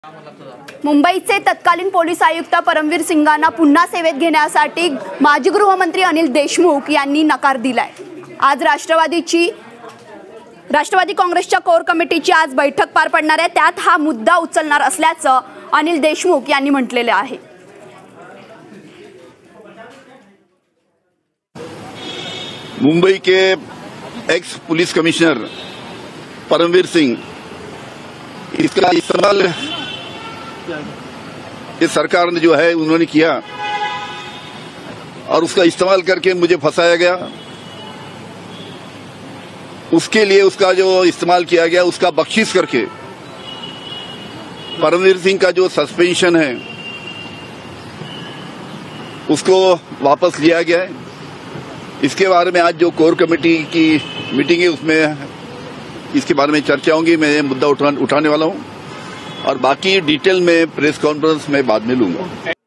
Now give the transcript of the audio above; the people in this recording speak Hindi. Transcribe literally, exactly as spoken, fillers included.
मुंबईचे तत्कालीन पोलीस आयुक्त परमवीर सिंगांना पुन्हा सेवेत घेण्यासाठी माजी गृहमंत्री अनिल देशमुख यांनी नकार दिलाय। आज राष्ट्रवादीची राष्ट्रवादी काँग्रेसच्या कोर कमिटीची आज बैठक पार पडणार आहे, त्यात हा मुद्दा उचलणार असल्याचं अनिल देशमुख यांनी म्हटलेले आहे। मुंबई के ex police commissioner Parambir Singh, इसका इस्तेमाल इस सरकार ने जो है उन्होंने किया और उसका इस्तेमाल करके मुझे फंसाया गया। उसके लिए उसका जो इस्तेमाल किया गया उसका बख्शिश करके परमवीर सिंह का जो सस्पेंशन है उसको वापस लिया गया है। इसके बारे में आज जो कोर कमेटी की मीटिंग है उसमें इसके बारे में चर्चा होंगी। मैं ये मुद्दा उठा, उठाने वाला हूं और बाकी डिटेल में प्रेस कॉन्फ्रेंस में बाद में लूंगा।